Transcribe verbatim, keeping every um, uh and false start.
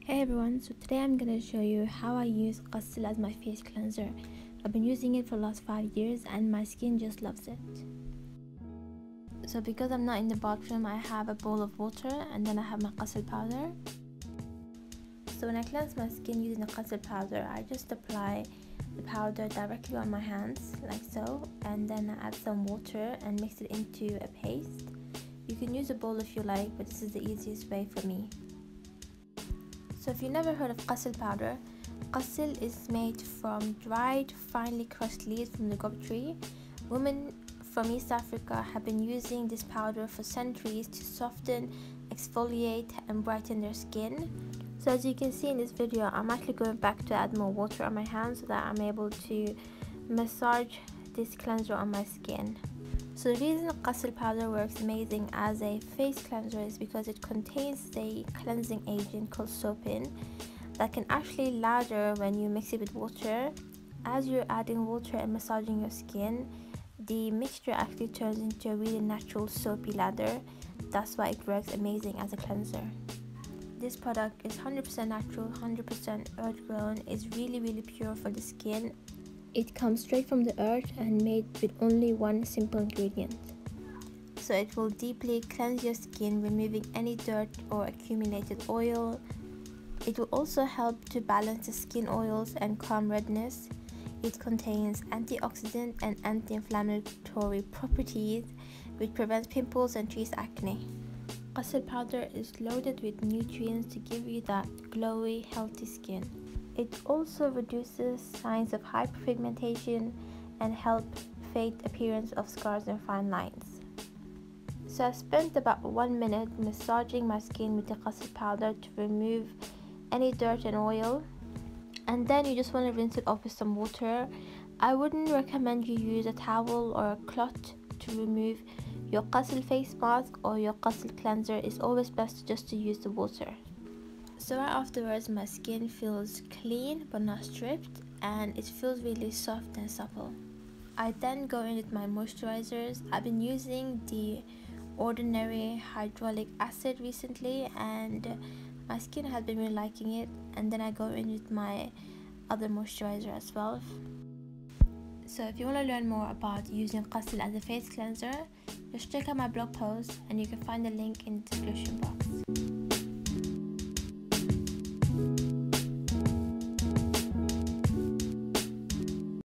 Hey everyone, so today I'm going to show you how I use Qasil as my face cleanser. I've been using it for the last five years and my skin just loves it. So because I'm not in the bathroom, I have a bowl of water and then I have my Qasil powder. So when I cleanse my skin using the Qasil powder, I just apply the powder directly on my hands like so, and then I add some water and mix it into a paste. You can use a bowl if you like, but this is the easiest way for me. So if you've never heard of Qasil powder, Qasil is made from dried, finely crushed leaves from the gob tree. Women from East Africa have been using this powder for centuries to soften, exfoliate and brighten their skin. So as you can see in this video, I'm actually going back to add more water on my hands so that I'm able to massage this cleanser on my skin. So the reason Qasil powder works amazing as a face cleanser is because it contains a cleansing agent called soapin that can actually lather when you mix it with water. As you're adding water and massaging your skin, the mixture actually turns into a really natural soapy lather. That's why it works amazing as a cleanser. This product is one hundred percent natural, one hundred percent earth grown, is really really pure for the skin. It comes straight from the earth and made with only one simple ingredient. So it will deeply cleanse your skin, removing any dirt or accumulated oil. It will also help to balance the skin oils and calm redness. It contains antioxidant and anti-inflammatory properties which prevents pimples and treats acne. Qasil powder is loaded with nutrients to give you that glowy, healthy skin. It also reduces signs of hyperpigmentation and help fade appearance of scars and fine lines. So I spent about one minute massaging my skin with the Qasil powder to remove any dirt and oil, and then you just want to rinse it off with some water. I wouldn't recommend you use a towel or a cloth to remove your Qasil face mask or your Qasil cleanser. It's always best just to use the water. So right afterwards, my skin feels clean but not stripped, and it feels really soft and supple. I then go in with my moisturizers. I've been using the Ordinary hyaluronic acid recently and my skin has been really liking it, and then I go in with my other moisturizer as well. So if you want to learn more about using Qasil as a face cleanser, just check out my blog post and you can find the link in the description box.